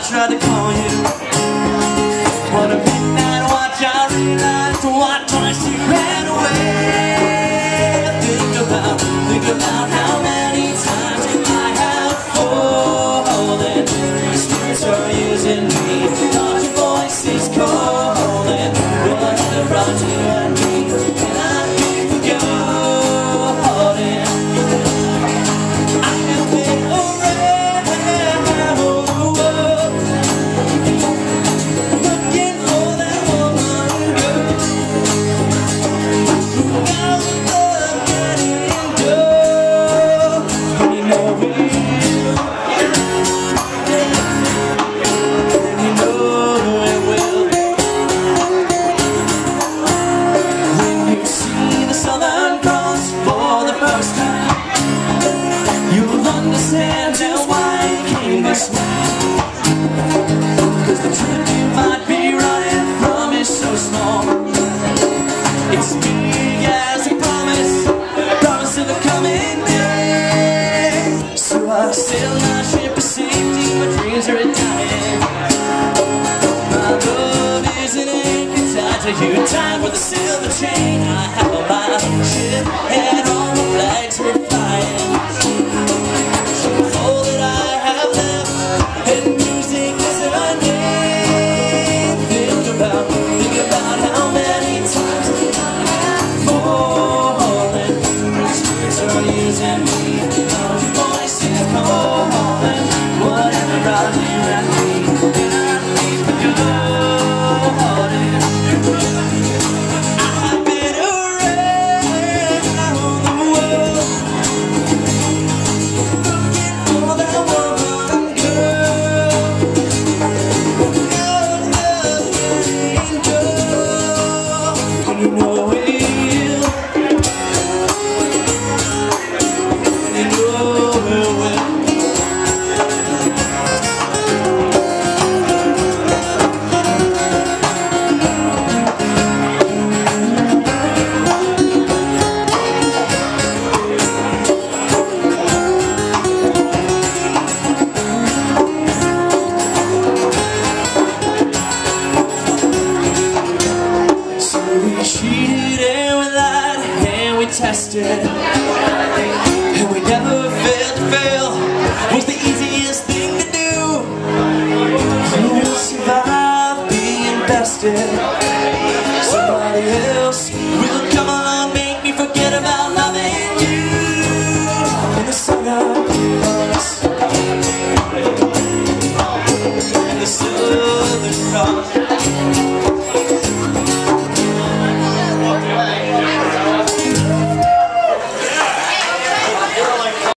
tried to call you. On a midnight watch, I realized what twice you ran away. Think about how many times I have fallen. Spirits are using me, not your voice is calling. What have brought you and me, and I keep forgotten. I have been around the world, looking for that woman girl who got love getting done. And you know it will, and you know it will. When you see the Southern Cross for the first time, you'll understand just why it came this way. Cause the truth you might be running from is so small. It's big as a promise of the coming day. So I sail my ship of safety, my dreams are dying. My love is an anchor tied to you, tied with a silver chain. I have on my ship and all the flags were flying. All that I have left, and music is her name. Think about how many times I have fallen. Spirits are using me, now your voice is calling. Whatever I'll do and me, and I keep forgotten. I've been around the world, looking for that woman girl. Love getting done. And you know it will, and you know it will. So we cheated and we lied and we tested, and we never failed to fail. Was the easiest thing to do. You will survive being bested.